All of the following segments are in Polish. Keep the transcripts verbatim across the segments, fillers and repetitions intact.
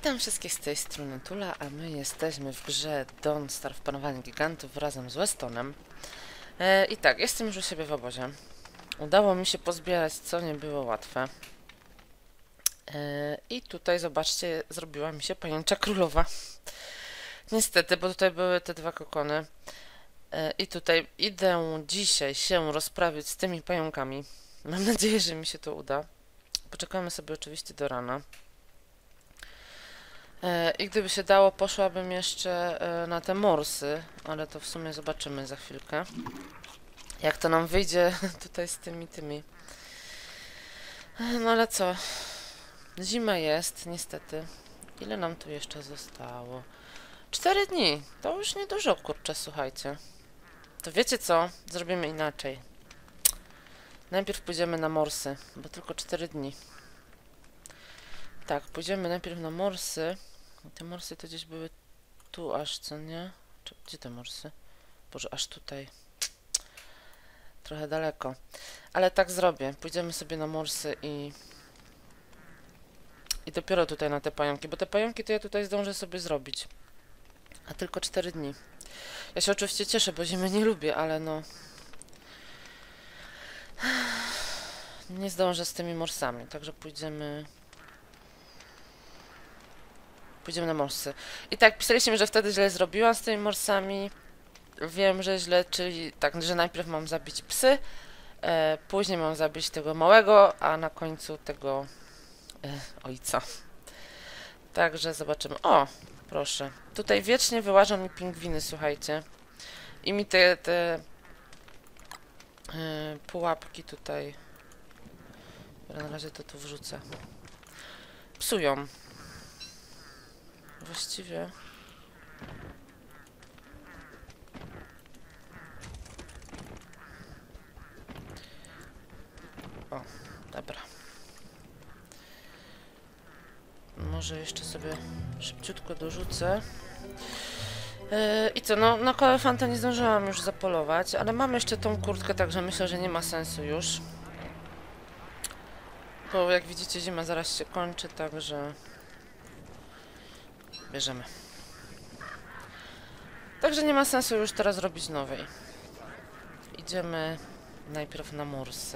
Witam wszystkich z tej strony Tula, a my jesteśmy w grze Don't Starve Panowanie Gigantów razem z Westonem. E, I tak, jestem już u siebie w obozie. Udało mi się pozbierać, co nie było łatwe. E, I tutaj, zobaczcie, zrobiła mi się pajęcza królowa. Niestety, bo tutaj były te dwa kokony. E, I tutaj idę dzisiaj się rozprawić z tymi pająkami. Mam nadzieję, że mi się to uda. Poczekamy sobie oczywiście do rana. I gdyby się dało, poszłabym jeszcze na te morsy, ale to w sumie zobaczymy za chwilkę, jak to nam wyjdzie tutaj z tymi tymi. No ale co? Zima jest, niestety. Ile nam tu jeszcze zostało? Cztery dni. To już niedużo, kurczę, słuchajcie. To wiecie co? Zrobimy inaczej. Najpierw pójdziemy na morsy, bo tylko cztery dni. Tak, pójdziemy najpierw na morsy. Te morsy to gdzieś były tu aż, co nie? Czy, gdzie te morsy? Boże, aż tutaj. Trochę daleko. Ale tak zrobię. Pójdziemy sobie na morsy i... I dopiero tutaj na te pająki, bo te pająki to ja tutaj zdążę sobie zrobić. A tylko cztery dni. Ja się oczywiście cieszę, bo zimy nie lubię, ale no... Nie zdążę z tymi morsami, także pójdziemy... Pójdziemy na morsy. I tak, pisaliście mi, że wtedy źle zrobiłam z tymi morsami. Wiem, że źle, czyli tak, że najpierw mam zabić psy, e, później mam zabić tego małego, a na końcu tego e, ojca. Także zobaczymy. O, proszę. Tutaj wiecznie wyłażą mi pingwiny, słuchajcie. I mi te, te e, pułapki tutaj... Na razie to tu wrzucę. Psują. Właściwie... O, dobra. Może jeszcze sobie szybciutko dorzucę. Yy, I co, no na koelefanta nie zdążyłam już zapolować, ale mam jeszcze tą kurtkę, także myślę, że nie ma sensu już. Bo jak widzicie, zima zaraz się kończy, także... Bierzemy. Także nie ma sensu już teraz robić nowej. Idziemy najpierw na morsy.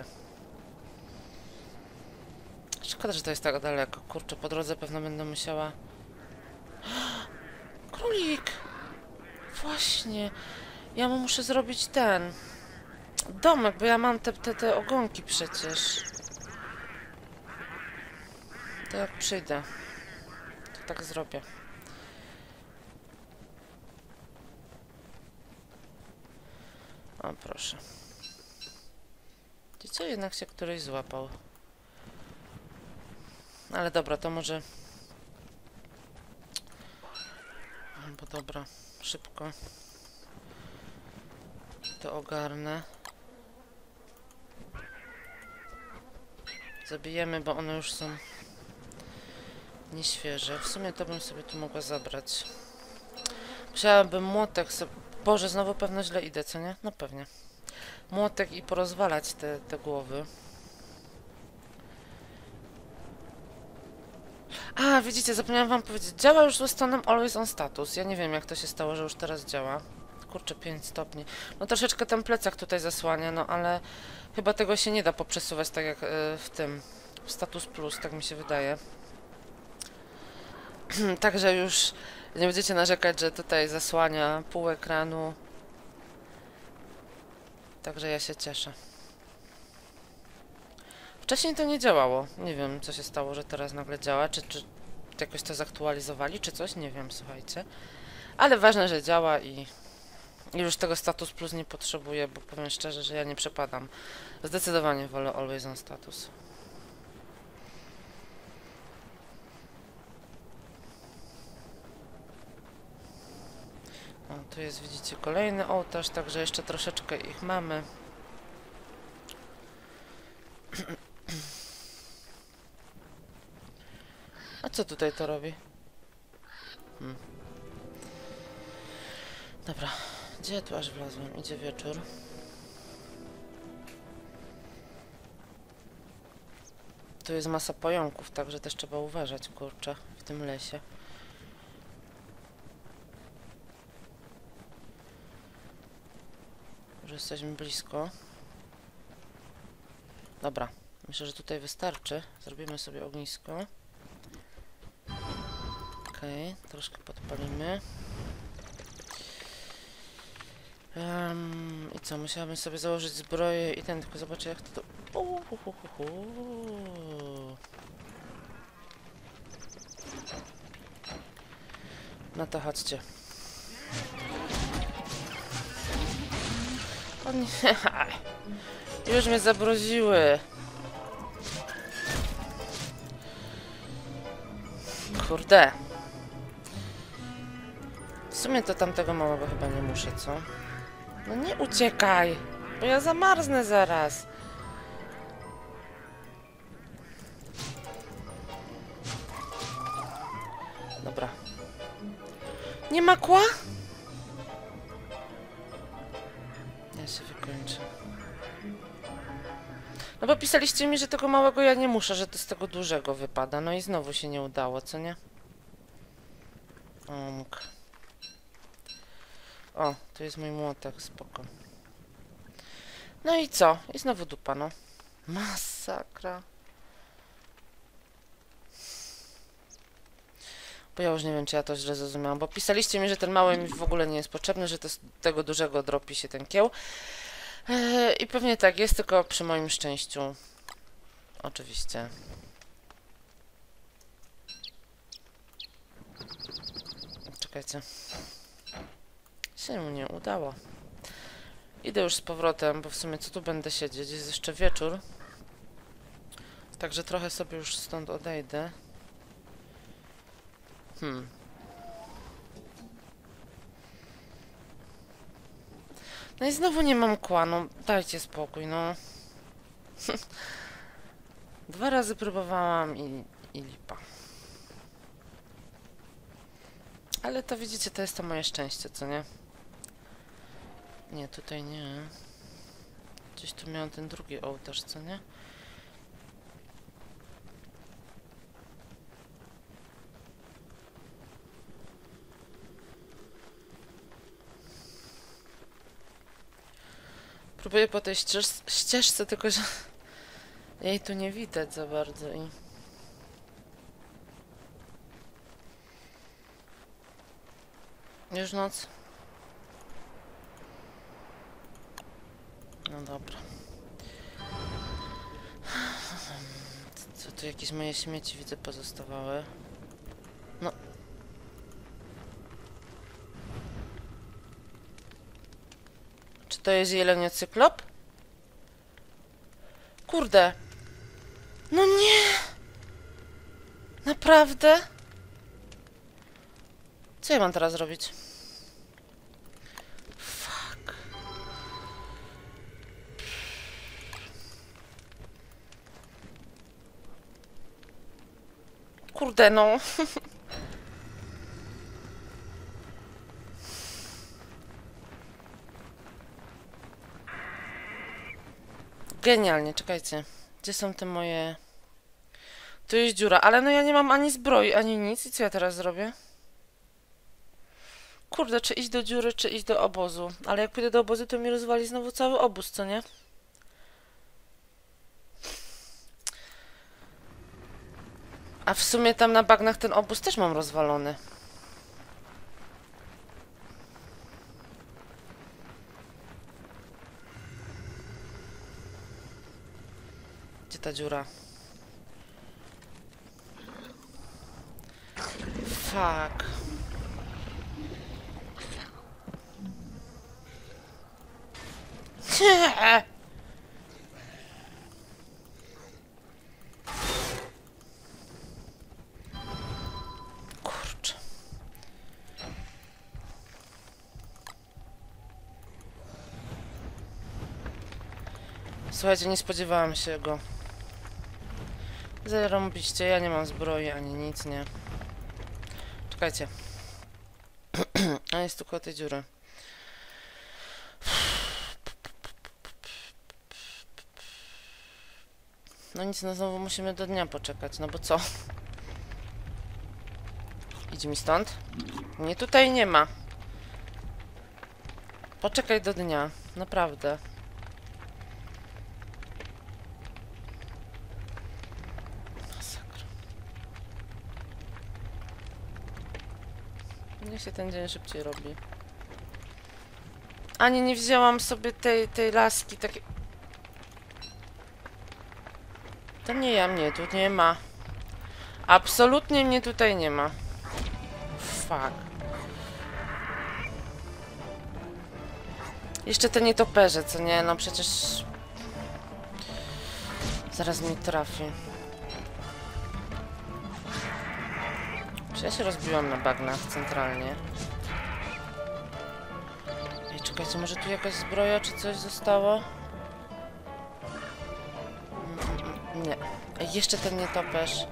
Szkoda, że to jest tak daleko. Kurczę, po drodze pewno będę musiała... Królik! Właśnie. Ja mu muszę zrobić ten... domek, bo ja mam te, te, te ogonki przecież. To jak przyjdę, to tak zrobię. O, proszę. Widzicie, jednak się któryś złapał. Ale dobra, to może... Bo dobra, szybko to ogarnę. Zabijemy, bo one już są nieświeże. W sumie to bym sobie tu mogła zabrać. Musiałabym młotek sobie... Boże, znowu pewno źle idę, co nie? No pewnie. Młotek i porozwalać te, te głowy. A, widzicie, zapomniałam wam powiedzieć. Działa już z Westonem Always on Status. Ja nie wiem, jak to się stało, że już teraz działa. Kurczę, pięć stopni. No troszeczkę ten plecak tutaj zasłania, no ale chyba tego się nie da poprzesuwać tak jak y, w tym w Status Plus, tak mi się wydaje. Także już nie będziecie narzekać, że tutaj zasłania pół ekranu. Także ja się cieszę. Wcześniej to nie działało. Nie wiem, co się stało, że teraz nagle działa. Czy, czy jakoś to zaktualizowali, czy coś? Nie wiem, słuchajcie. Ale ważne, że działa i już tego Status Plus nie potrzebuję, bo powiem szczerze, że ja nie przepadam. Zdecydowanie wolę Always on Status. O, tu jest, widzicie, kolejny ołtarz, także jeszcze troszeczkę ich mamy. A co tutaj to robi? Hmm. Dobra, gdzie ja tu aż wlazłem? Idzie wieczór. Tu jest masa pająków, także też trzeba uważać, kurczę, w tym lesie. jesteśmy blisko. Dobra, myślę, że tutaj wystarczy. Zrobimy sobie ognisko. Okej, okay, troszkę podpalimy. Um, I co, musiałabym sobie założyć zbroję i ten, tylko zobaczę jak to... to... Uhuhuhu. No to chodźcie. O nie. Już mnie zabroziły. Kurde. W sumie to tamtego małego chyba nie muszę, co? No nie uciekaj, bo ja zamarznę zaraz. Dobra. Nie ma kła? Ja się wykończę. No bo pisaliście mi, że tego małego ja nie muszę, że to z tego dużego wypada. No i znowu się nie udało, co nie? Omk. O, tu jest mój młotek, spoko. No i co? I znowu dupa, no. Masakra. Bo ja już nie wiem, czy ja to źle zrozumiałam, bo pisaliście mi, że ten mały mi w ogóle nie jest potrzebny, że to z tego dużego dropi się ten kieł. Eee, I pewnie tak jest, tylko przy moim szczęściu. Oczywiście. Czekajcie. Się mu nie udało. Idę już z powrotem, bo w sumie co tu będę siedzieć? Jest jeszcze wieczór. Także trochę sobie już stąd odejdę. Hmm. No i znowu nie mam kła, no dajcie spokój, no. Dwa razy próbowałam i, i lipa. Ale to widzicie, to jest to moje szczęście, co nie? Nie, tutaj nie. Gdzieś tu miałem ten drugi ołtarz, co nie? Próbuję po tej ścież ścieżce, tylko że jej tu nie widać za bardzo i... Już noc. No dobra. Co tu jakieś moje śmieci widzę pozostawały? No. Czy to jest jeleniocyklop? Kurde. No nie! Naprawdę? Co ja mam teraz robić? Fuck. Kurde, no. Genialnie, czekajcie. Gdzie są te moje... Tu jest dziura, ale no ja nie mam ani zbroi, ani nic. I co ja teraz zrobię? Kurde, czy iść do dziury, czy iść do obozu. Ale jak pójdę do obozu, to mi rozwali znowu cały obóz, co nie? A w sumie tam na bagnach ten obóz też mam rozwalony. Gdzie ta dziura? Fuck. Nie! Kurczę. Słuchajcie, nie spodziewałam się go. Zarąbiście, ja nie mam zbroi ani nic, nie. Czekajcie. A jest tu koło tej dziury. No nic, no znowu musimy do dnia poczekać, no bo co? Idź mi stąd. Nie, tutaj nie ma. Poczekaj do dnia. Naprawdę. Masakra. Niech się ten dzień szybciej robi. Ani nie wzięłam sobie tej, tej laski, takiej... To nie ja, mnie tu nie ma. Absolutnie mnie tutaj nie ma. Fuck. Jeszcze te nietoperze, co nie? No przecież... Zaraz mi trafi. Czy ja się rozbiłam na bagnach centralnie? Ej, czekajcie, może tu jakaś zbroja czy coś zostało? Mm, nie. Ej, jeszcze ten nietoperz.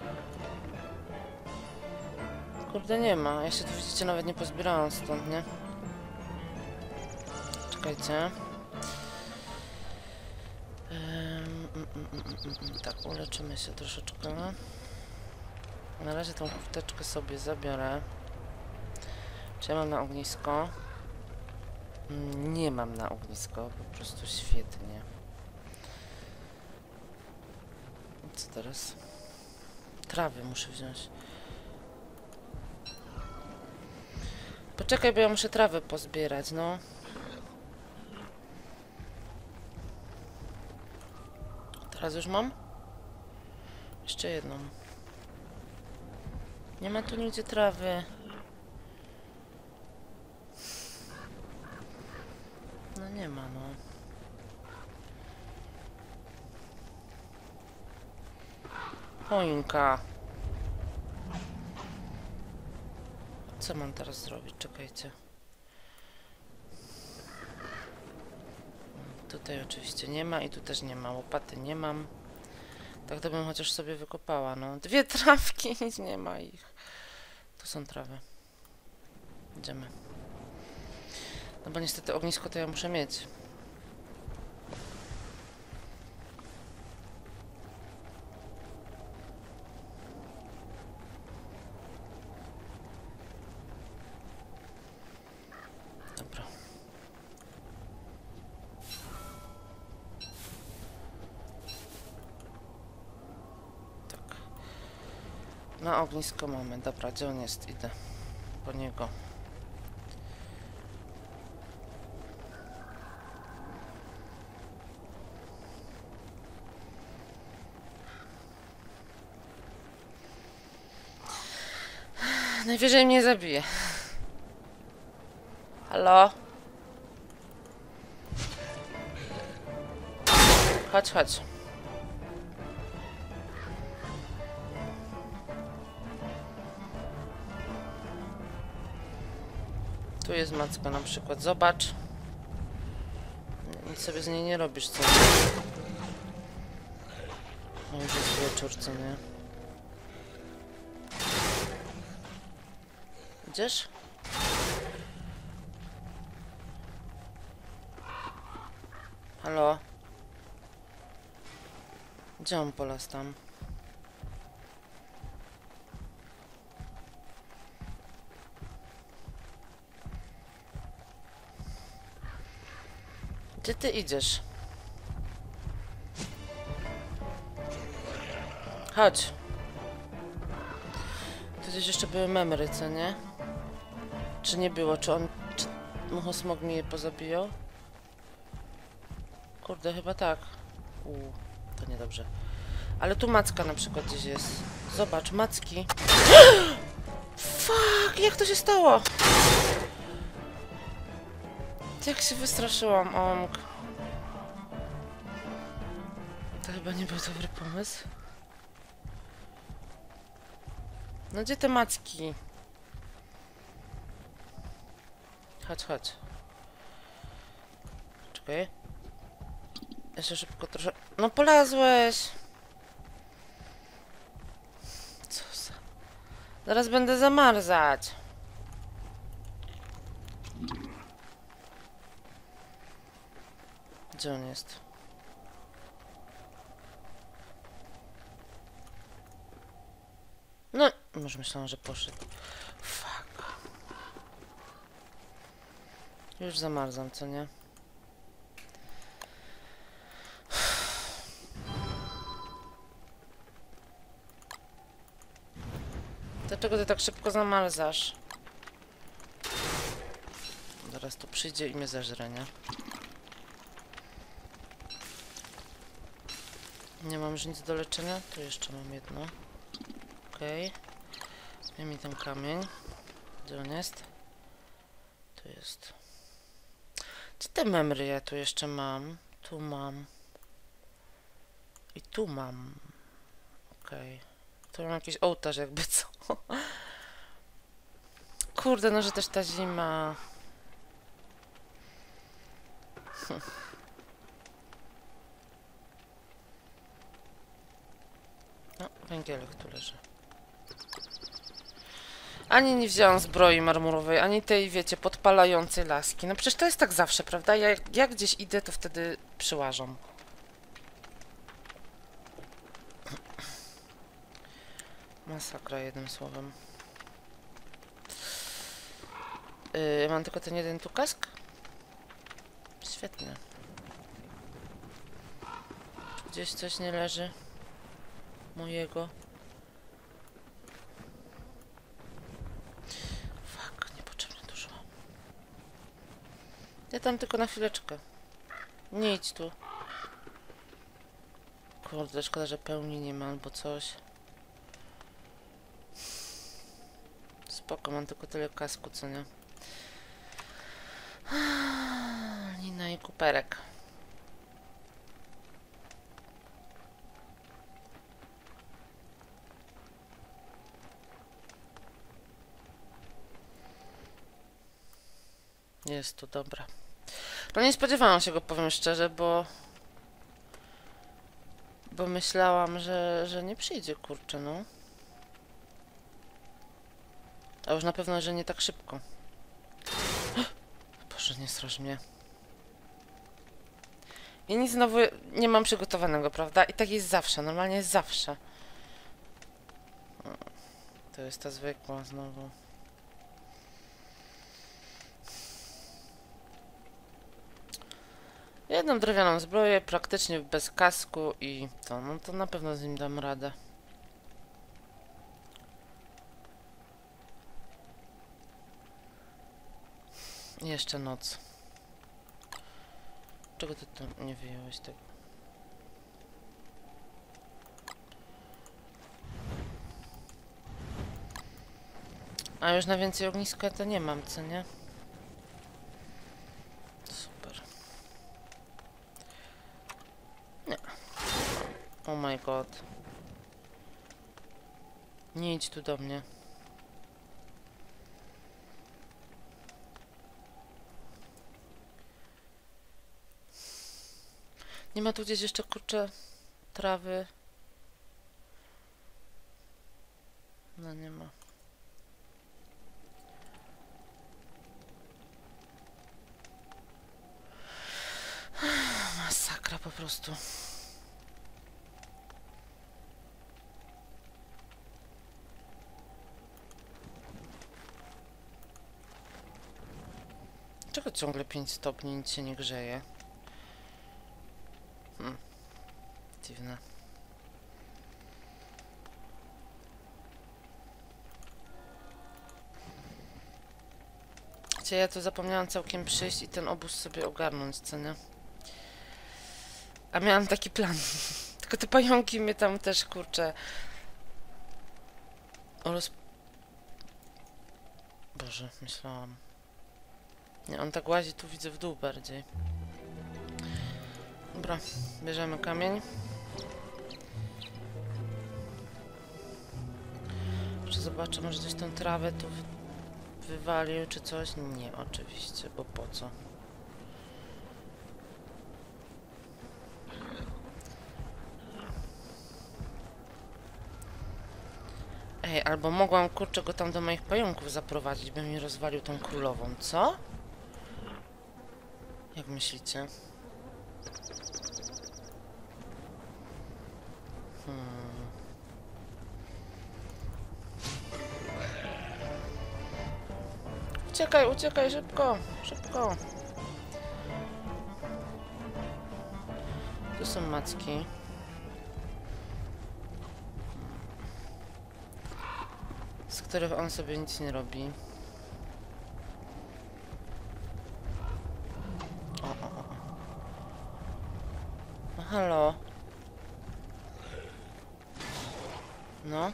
Kurde, nie ma. Ja się tu, widzicie, nawet nie pozbierałam stąd, nie? Czekajcie. Um, mm, mm, mm, mm, tak, uleczymy się troszeczkę. Na razie tą kurteczkę sobie zabiorę. Czy ja mam na ognisko? Mm, nie mam na ognisko, po prostu świetnie. Co teraz? Trawy muszę wziąć. Poczekaj, bo ja muszę trawę pozbierać, no. Teraz już mam? Jeszcze jedną. Nie ma tu nigdzie trawy. No nie ma, no. Choinka. Co mam teraz zrobić? Czekajcie. Tutaj oczywiście nie ma i tu też nie ma. Łopaty nie mam. Tak to bym chociaż sobie wykopała, no. Dwie trawki, nic nie ma ich. Tu są trawy. Idziemy. No bo niestety ognisko to ja muszę mieć. Dobra. Tak. Na ognisko mamy. Dobra, gdzie on jest? Idę po niego. Najwyżej mnie zabije. Halo? Chodź, chodź. Tu jest macka na przykład. Zobacz. Nic sobie z niej nie robisz, co? No już jest wieczór, co nie? Idziesz? Halo? Gdzie on polas tam? Gdzie ty idziesz? Chodź. Tu gdzieś jeszcze były memry, co nie? Czy nie było? Czy on... Czy muchosmog mi je pozabijał? Kurde, chyba tak. Uuu, to niedobrze. Ale tu macka na przykład gdzieś jest. Zobacz, macki. Fuck, jak to się stało? Jak się wystraszyłam, omg. To chyba nie był dobry pomysł. No gdzie te macki? Chodź, chodź. Czekaj. Jeszcze szybko trochę... No polazłeś! Co za... Zaraz będę zamarzać. Gdzie on jest? No, już myślałam, że poszedł. Fuck. Już zamarzam, co nie? Dlaczego ty tak szybko zamalzasz? Zaraz tu przyjdzie i mnie zeżre, nie? Nie mam już nic do leczenia? Tu jeszcze mam jedno. Okej. Okay. Daj mi ten kamień. Gdzie on jest? Tu jest. Gdzie te memry ja tu jeszcze mam? Tu mam. I tu mam. Okej. Okay. Tu mam jakiś ołtarz jakby co. Kurde, no że też ta zima. Hm. No, węgielek tu leży. Ani nie wzięłam zbroi marmurowej, ani tej, wiecie, podpalającej laski. No przecież to jest tak zawsze, prawda? Ja, jak gdzieś idę, to wtedy przyłażą. Masakra, jednym słowem. Yy, mam tylko ten jeden tu kask? Świetnie. Gdzieś coś nie leży mojego. Fuck, niepotrzebnie dużo. Ja tam tylko na chwileczkę. Nie idź tu. Kurde, szkoda, że pełni nie ma albo coś. Spoko, mam tylko tyle kasku, co nie? Nina i kuperek. Jest tu, dobra. No nie spodziewałam się go, powiem szczerze, bo... Bo myślałam, że, że nie przyjdzie, kurczę, no. A już na pewno, że nie tak szybko. Boże, nie straż mnie. I nic znowu nie mam przygotowanego, prawda? I tak jest zawsze, normalnie jest zawsze. To jest ta zwykła znowu. Jedną drewnianą zbroję, praktycznie bez kasku i to, no to na pewno z nim dam radę. I jeszcze noc. Czego ty tu nie wyjąłeś tego? A już na więcej ogniska to nie mam, co nie? Super. Nie. Oh my god. Nie idź tu do mnie. Nie ma tu gdzieś jeszcze, kurczę, trawy? No nie ma. Masakra po prostu. Czego ciągle pięć stopni, nic się nie grzeje? Hmm. Dziwne. Gdzie ja tu zapomniałam całkiem przyjść i ten obóz sobie ogarnąć, co nie? A miałam taki plan. Tylko te pająki mnie tam też, kurczę... Roz... Boże, myślałam. Nie, on tak łazi, tu widzę w dół bardziej. Dobra, bierzemy kamień. Jeszcze zobaczę, może gdzieś tą trawę tu wywalił, czy coś? Nie, oczywiście, bo po co? Ej, albo mogłam, kurczę, go tam do moich pająków zaprowadzić, by mi rozwalił tą królową, co? Jak myślicie? Hmm. Uciekaj, uciekaj, szybko, szybko. Tu są macki. których on sobie nic nie robi. O, o, o. No halo. No.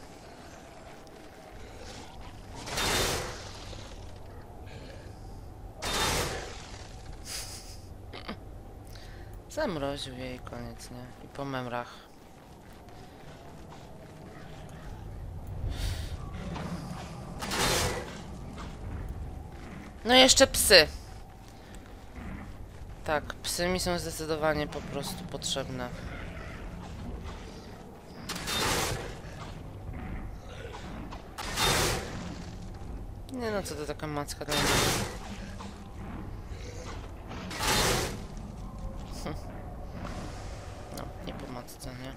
Zamroził jej koniec, nie? I po memrach. No i jeszcze psy. Tak, psy mi są zdecydowanie po prostu potrzebne. Nie no, co to taka macka dla mnie. Hm. No, nie po matce, nie?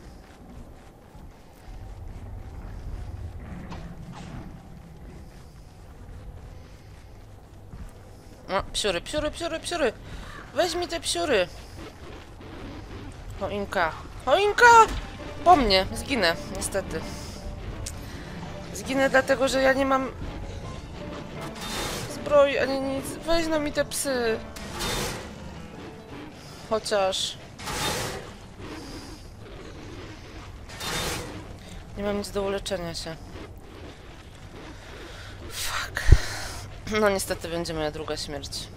No, psiury, psiury, psiury, psiury! Weź mi te psiury! Choinka! Choinka! Po mnie! Zginę, niestety. Zginę dlatego, że ja nie mam zbroi ani nic. Weź no mi te psy. Chociaż... Nie mam nic do uleczenia się. Fuck. No niestety będzie moja druga śmierć.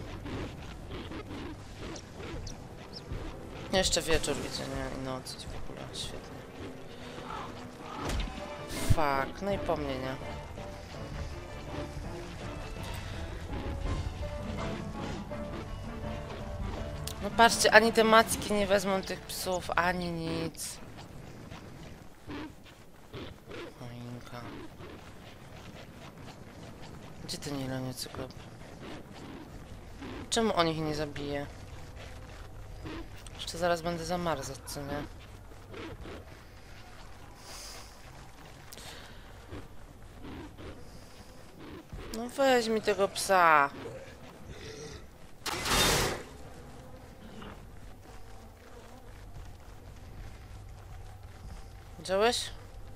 Jeszcze wieczór widzę, nie? I noc w ogóle. Świetnie. Fuck. No i po mnie, nie? No patrzcie, ani te macki nie wezmą tych psów, ani nic. Choinka. Gdzie ten jelenie cyklop? Czemu on ich nie zabije? Jeszcze zaraz będę zamarzać, co nie? No weź mi tego psa. Widziałeś?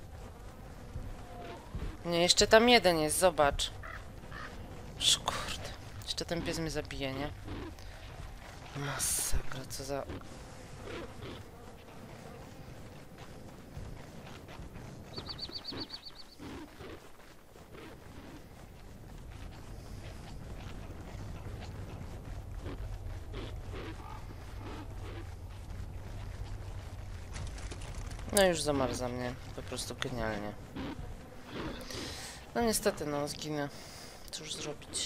Nie, jeszcze tam jeden jest, zobacz. Kurde. Jeszcze ten pies mnie zabije, nie? Masakra, co za... No już zamarza mnie. Po prostu genialnie. No niestety, no, zginę. Cóż zrobić?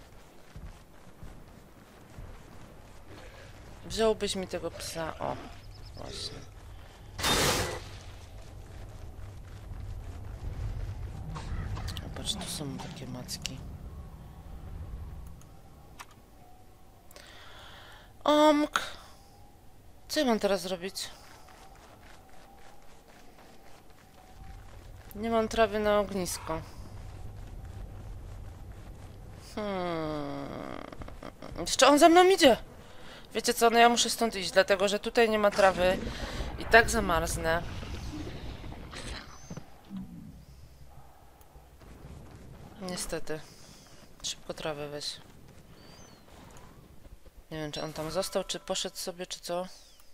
Wziąłbyś mi tego psa? O, właśnie. Zobacz, tu są takie macki. Omk! Co ja mam teraz zrobić? Nie mam trawy na ognisko. Hmm. Jeszcze on za mną idzie! Wiecie co, no ja muszę stąd iść, dlatego że tutaj nie ma trawy i tak zamarznę. Niestety. Szybko trawę weź. Nie wiem, czy on tam został, czy poszedł sobie, czy co.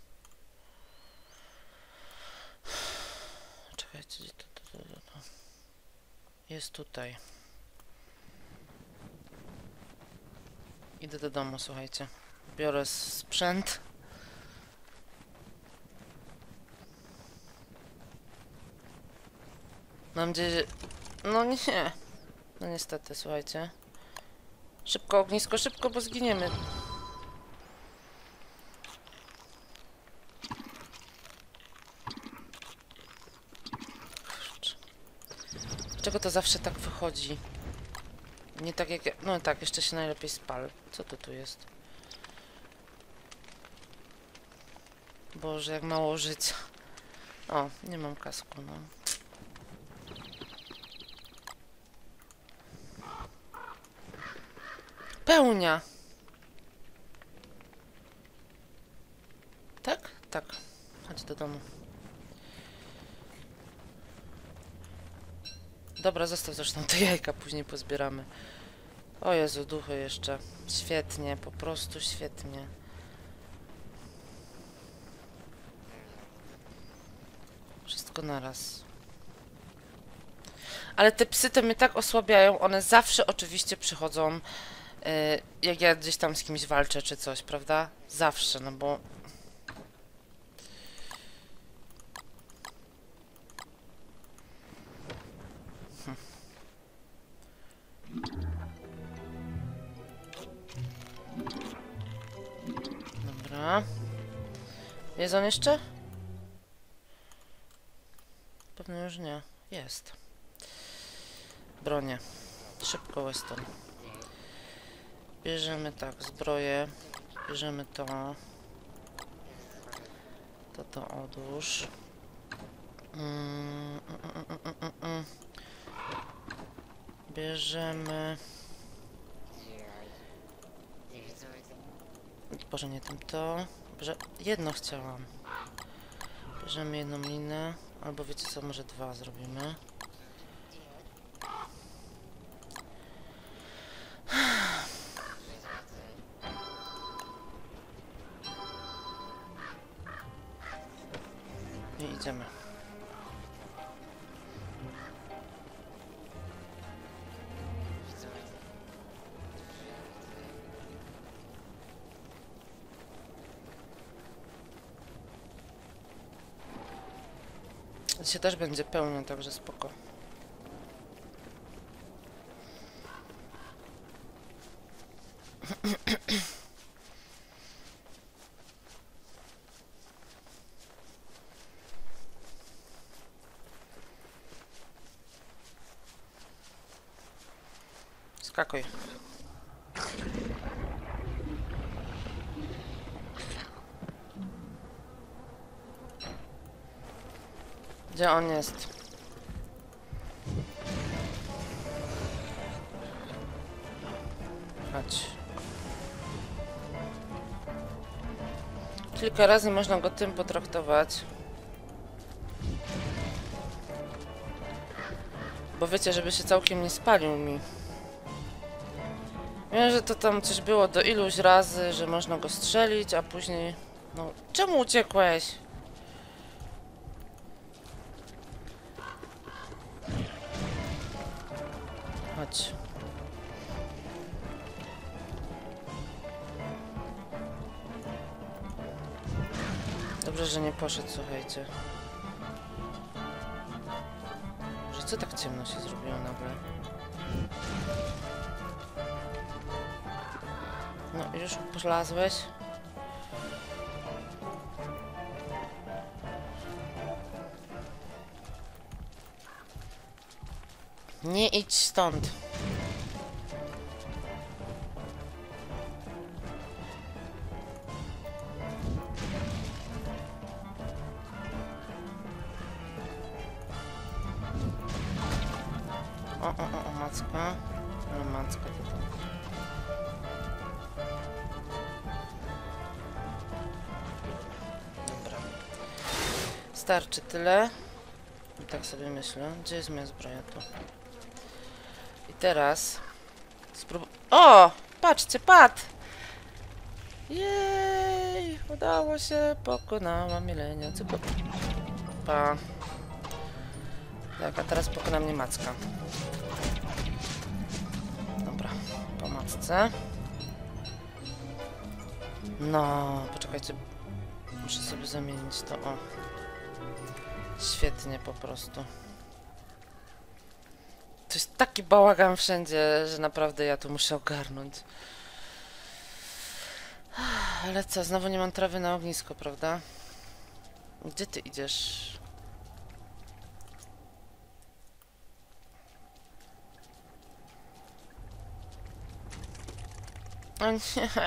Czekajcie, to, to, to, to. Jest tutaj. Idę do domu, słuchajcie. Biorę sprzęt. Mam nadzieję, że... No nie. No niestety, słuchajcie. Szybko ognisko, szybko, bo zginiemy. Kurczę. Dlaczego to zawsze tak wychodzi? Nie tak jak... Ja... No tak, jeszcze się najlepiej spal. Co to tu jest? Boże, jak mało życia. O, nie mam kasku, no. Pełnia! Tak? Tak. Chodź do domu. Dobra, zostaw zresztą te jajka, później pozbieramy. O Jezu, duchy jeszcze. Świetnie, po prostu świetnie. Wszystko naraz. Ale te psy to mnie tak osłabiają, one zawsze oczywiście przychodzą, yy, jak ja gdzieś tam z kimś walczę czy coś, prawda? Zawsze, no bo... Hm. Dobra. Jest on jeszcze? Pewnie już nie. Jest. Bronie. Szybko, Weston. Bierzemy tak, zbroję. Bierzemy to. To to odłóż. Mm, mm, mm, mm, mm, mm. Bierzemy... Boże, nie tym to. Bierze... Jedno chciałam. Bierzemy jedną linę. Albo wiecie co, może dwa zrobimy. I idziemy. To się też będzie pełnią, także spoko. Skakuj. Gdzie on jest? Chodź. Kilka razy można go tym potraktować. Bo wiecie, żeby się całkiem nie spalił mi. Wiem, że to tam coś było do iluś razy, że można go strzelić, a później... No, czemu uciekłeś? Chodź. Dobrze, że nie poszedł, słuchajcie. Że co tak ciemno się zrobiło nagle? No, już polazłeś? Nie idź stąd. O, o, o, o, macka. No, macka to tam. Dobra. Starczy tyle. I tak sobie myślę. Gdzie jest moja zbroja? Tu. I teraz... Spróbuj... O! Patrzcie, padł! Jej! Udało się! Pokonałam jelenia. Cyku. Pa. Tak, a teraz pokona mnie macka. Dobra, po macce. No, poczekajcie. Muszę sobie zamienić to, o. Świetnie po prostu. To jest taki bałagan wszędzie, że naprawdę ja to muszę ogarnąć. Ale co, znowu nie mam trawy na ognisko, prawda? Gdzie ty idziesz? O nie.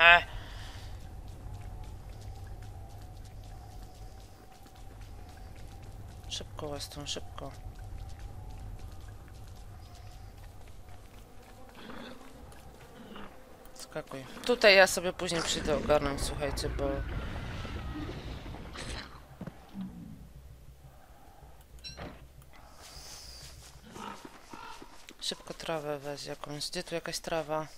Szybko, Weston, szybko. Skakuj. Tutaj ja sobie później przyjdę ogarnąć, słuchajcie, bo... trawę weź jakąś. Gdzie tu jakaś trawa?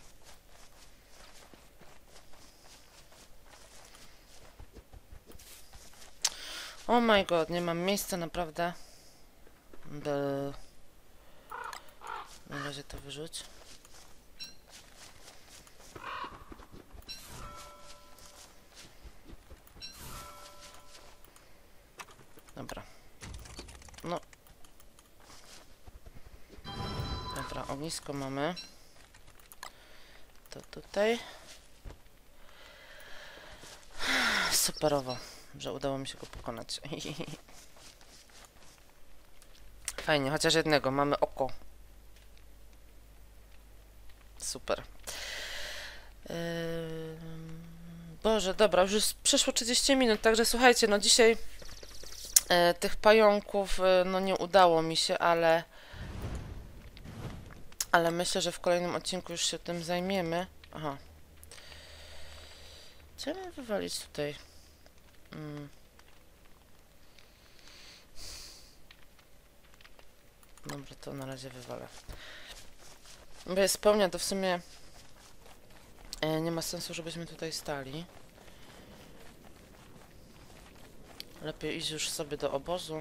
Oh my god, nie mam miejsca naprawdę. Bl. Na razie to wyrzuć. Dobra. No. Dobra, ognisko mamy. To tutaj. Superowo, że udało mi się go pokonać. Fajnie, chociaż jednego. Mamy oko. Super. Yy... Boże, dobra, już jest, przeszło trzydzieści minut, także słuchajcie, no dzisiaj e, tych pająków e, no nie udało mi się, ale ale myślę, że w kolejnym odcinku już się tym zajmiemy. Aha. Co ja mam wywalić tutaj? Hmm. Dobra, to na razie wywalę. Bo jest pełnia, to w sumie e, nie ma sensu, żebyśmy tutaj stali. Lepiej iść już sobie do obozu.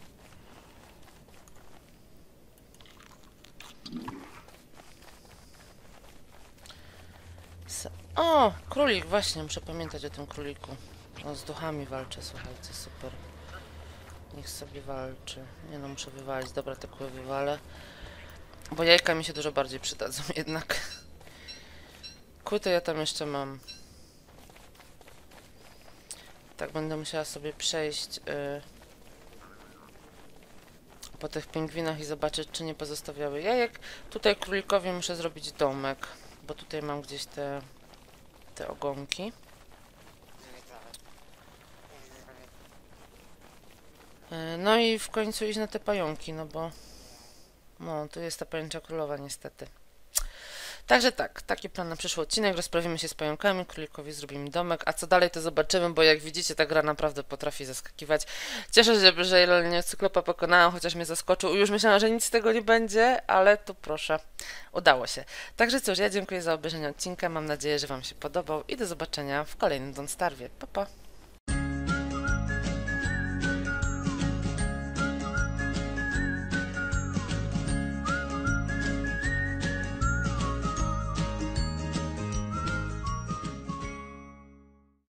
O, królik, właśnie, muszę pamiętać o tym króliku. O, z duchami walczę, słuchajcie, super. Niech sobie walczy. Nie no, muszę wywalić. Dobra, te kły wywalę. Bo jajka mi się dużo bardziej przydadzą jednak. Kły to ja tam jeszcze mam. Tak, będę musiała sobie przejść yy, po tych pingwinach i zobaczyć, czy nie pozostawiały jajek. Tutaj królikowi muszę zrobić domek, bo tutaj mam gdzieś te, te ogonki. Yy, no i w końcu iść na te pająki, no bo no, tu jest ta pajęcza królowa niestety. Także tak, taki plan na przyszły odcinek. Rozprawimy się z pająkami, królikowi zrobimy domek, a co dalej to zobaczymy, bo jak widzicie ta gra naprawdę potrafi zaskakiwać. Cieszę się, że Jelenia Cyklopa pokonałam, chociaż mnie zaskoczył. Już myślałam, że nic z tego nie będzie, ale tu proszę, udało się. Także cóż, ja dziękuję za obejrzenie odcinka, mam nadzieję, że Wam się podobał i do zobaczenia w kolejnym Don't Starve. Pa, pa!